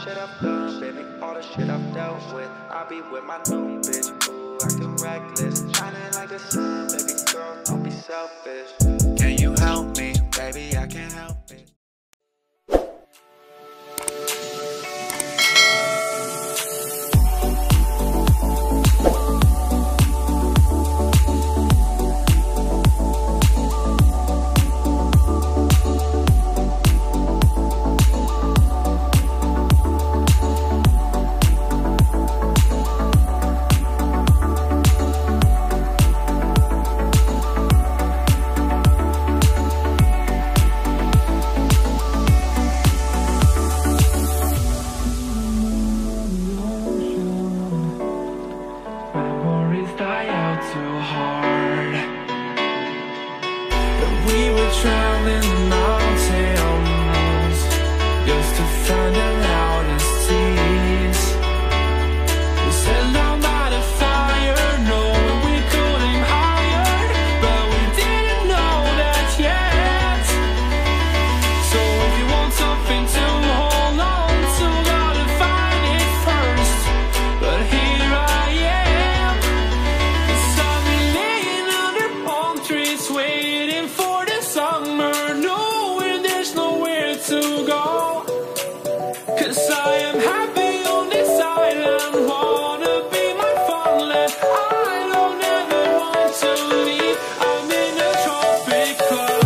shit I've done, baby, all the shit I've dealt with. I be with my new bitch, ooh, acting reckless, shining like the sun, baby girl, don't be selfish. Can you help me, baby? I can't help it. Traveling the mountains just to find the loudest tears. We sat down by the fire, knowing we could aim higher, but we didn't know that yet. So if you want something to hold on to, gotta find it first. But here I am, 'cause I've been laying under palm trees waiting for summer, knowing there's nowhere to go. 'Cause I am happy on this island, wanna be my farmland. I don't ever want to leave, I'm in a tropic club.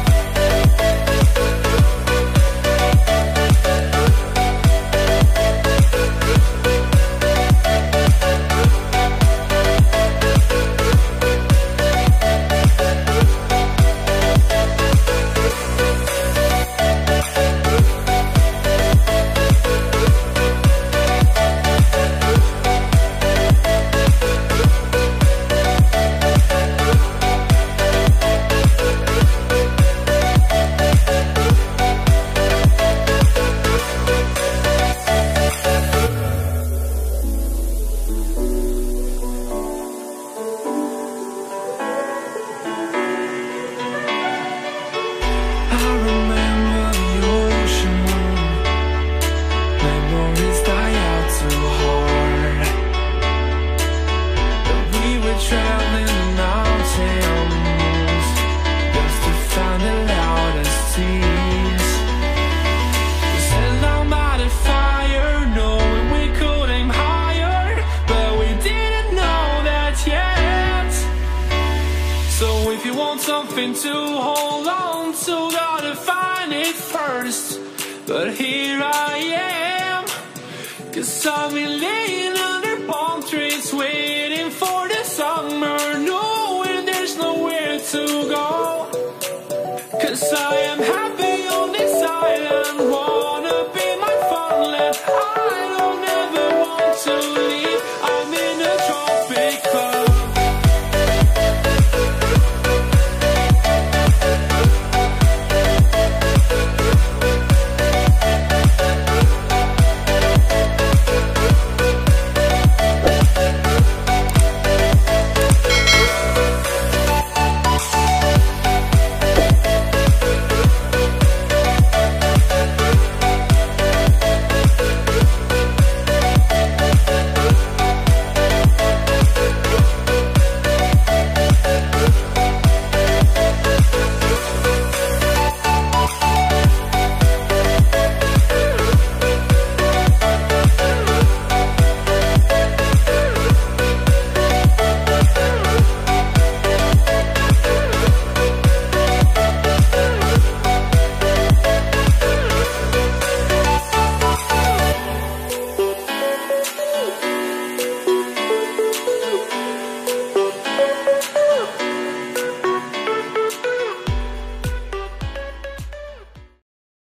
Something to hold on to, gotta find it first. But here I am, 'cause I've been laying